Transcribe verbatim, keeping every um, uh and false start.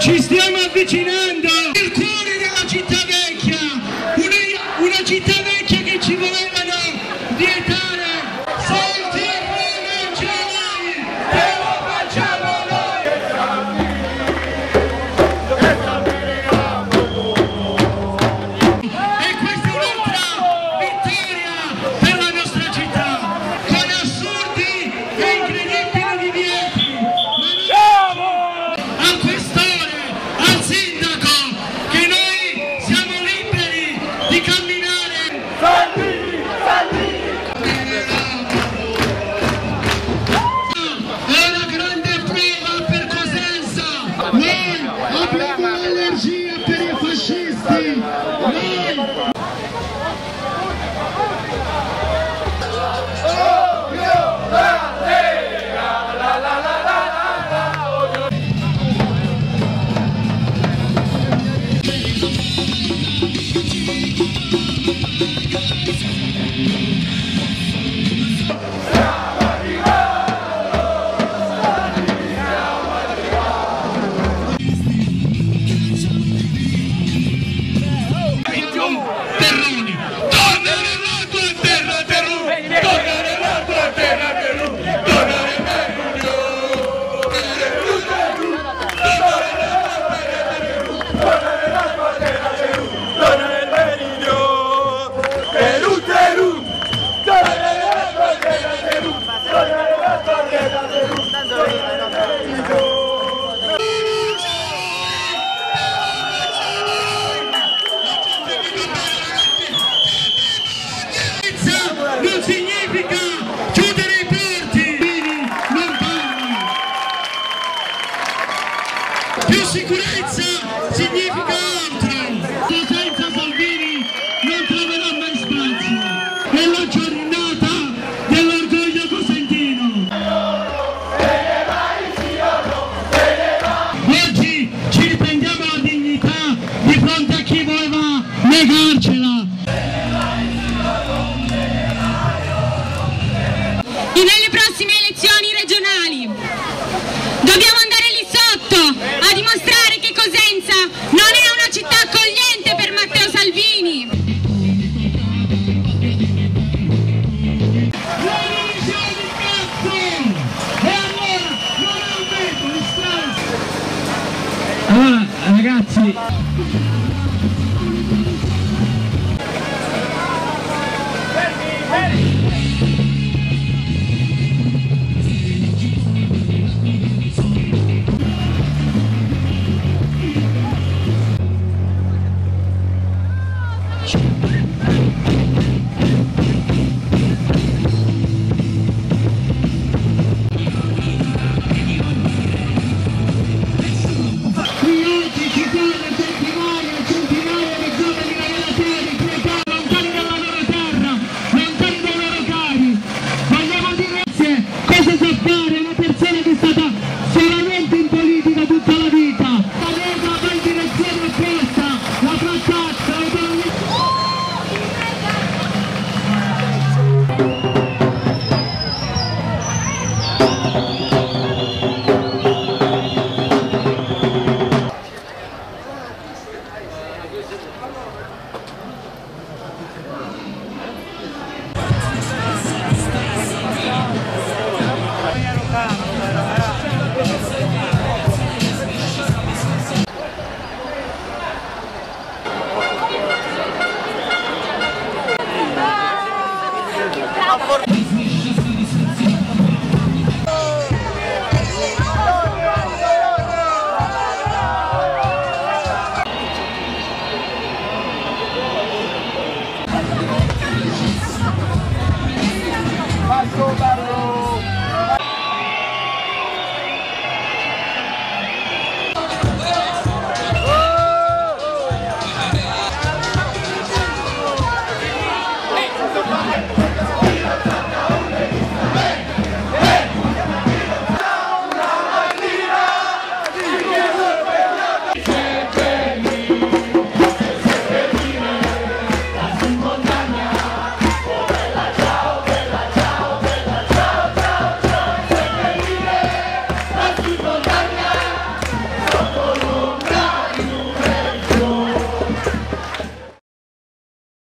Ci stiamo avvicinando al cuore della città vecchia, una, una città vecchia che ci volevano vietare. Soldi non ce l'hai, te lo facciamo noi. E questa è un'altra vittoria per la nostra città, con assurdi e incredibili divieti. Al questore, al sindaco, che noi siamo liberi di camminare. Salvini, Salvini! È una grande prova per Cosenza. Noi abbiamo l'allergia per i fascisti. Noi... non significa chiudere i porti, non parlano. Più sicurezza significa altro. Senza Salvini non troverà mai spazio. È la giornata dell'orgoglio cosentino. Oggi ci riprendiamo la dignità di fronte a chi voleva negarcela. Nelle prossime elezioni regionali dobbiamo andare lì sotto a dimostrare che Cosenza non è una città accogliente per Matteo Salvini. La divisione di cazzo! E allora non è un veto, mi sta... Allora ragazzi,